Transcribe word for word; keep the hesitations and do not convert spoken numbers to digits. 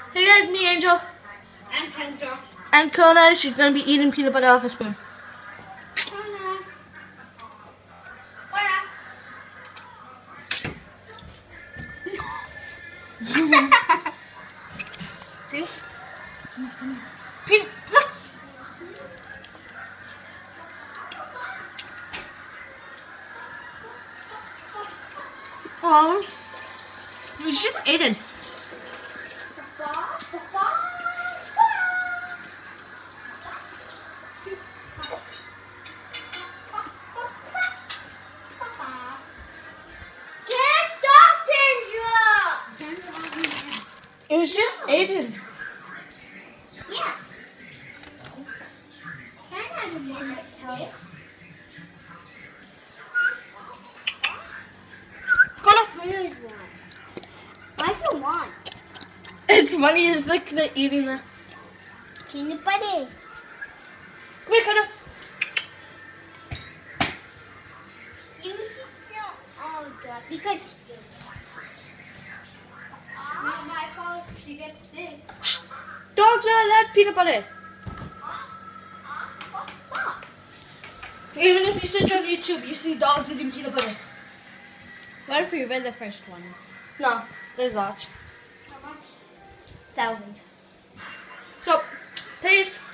Hey guys, me Angel. And Kendra. And Kona, she's gonna be eating peanut butter off a spoon. Kona. Kona. See? Peanut, look! Oh, it's just Aiden. It was just Aiden. Yeah. Can I have a myself? Kona. Where is one? Why do you want? It's funny, it's like the eating the... Peanut butter. Come here, Kona. You just know all that because not my fault if she gets sick. Dogs are allowed peanut butter. Even if you search on YouTube, you see dogs eating peanut butter. What if we read the first ones? No, there's lots. How much? Thousands. So, peace.